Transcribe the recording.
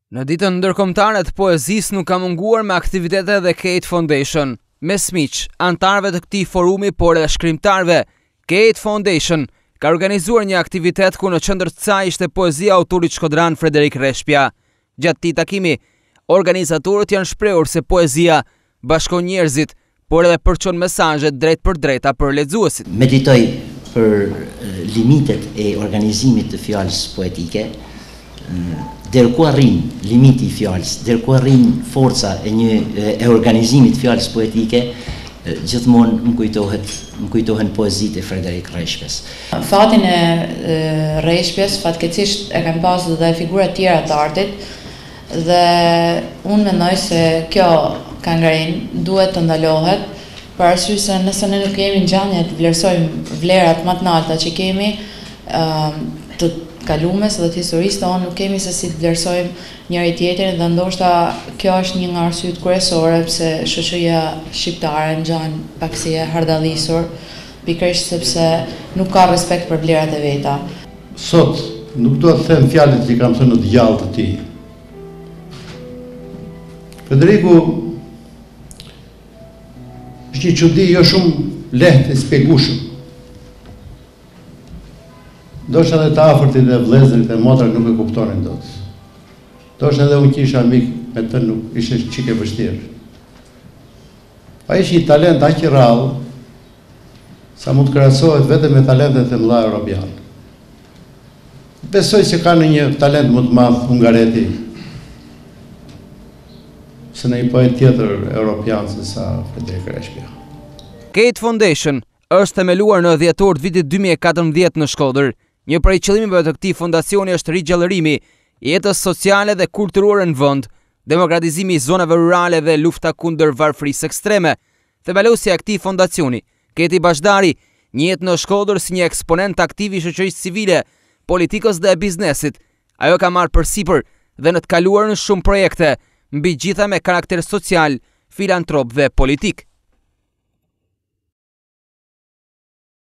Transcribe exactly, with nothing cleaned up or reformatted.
Në ditën ndërkombëtare të poezisë nuk ka munguar me aktivitete dhe Cati Foundation, me miqsh, anëtareve të këtij forumi, por edhe shkrimtareve. Cati Foundation ka organizuar një aktivitet ku në qendër të saj ishte poezia autorit shkodran Frederik Rreshpja. Gjatë këtij takimi, organizatoret janë shprehur se poezia bashkon njerezit, por edhe përçon mesazhe drejt për drejta për lexuesit. Meditoj për limitet e organizimit të fjalës poetike, deri ku arrin limiti i fjalës, deri ku arrin forca e një e organizimit të fjalës poetike, gjithmonë më kujtohet, më kujtohen poezitë e Frederik Rreshpjes. Fatin e Rreshpjes fatkeqësisht e kanë pasur edhe figura të tjera të artit dhe unë mendoj se kjo kangërin duhet të ndalohet, për arsye se nëse ne nuk kemi ngjanje të vlerësojmë vlerat më të larta që kemi të kalumes dhe të historisë tonë, nuk kemi se si të vlerësojmë njëri tjetrin dhe ndoshta kjo është një nga arsyet kryesore pse shoqëria shqiptare ngjan paksi e hardallisur, pikërisht sepse nuk ka respekt për vlerat e veta. Sot nuk do të them fjalët që kam thënë në të gjallë të tij. Frederiku është një çudi jo shumë lehtë e shpjegueshëm. Ndoshta edhe të afërtit dhe vëllezërit e motrat nuk e kuptonin dot. Ndoshta edhe unë që isha mik me të nuk ishte çike vështirë. Ai është një talent aq i rrallë sa mund të krahasohet vetëm me talentet e mëdha europiane. Besoj se ka në një talent më të madh hungareti se në një poet tjetër europian se sa Frederik Rreshpja. Cati Foundation është themeluar në dhjetor të vitit dy mijë e katërmbëdhjetë në Shkodër. Një prej qëllimeve të këtij fondacioni është rigjallërimi i jetës sociale dhe kulturore në vend, demokratizimi i zonave rurale dhe lufta kundër varfërisë ekstreme. Themeluesja e këtij fondacioni, Keti Bazhdari, njihet në Shkodër si një eksponent aktiv i shoqërisë civile, politikës dhe e biznesit. Ajo ka marrë përsipër dhe në të kaluar në shumë projekte, mbi gjitha me karakter social, filantrop dhe politik.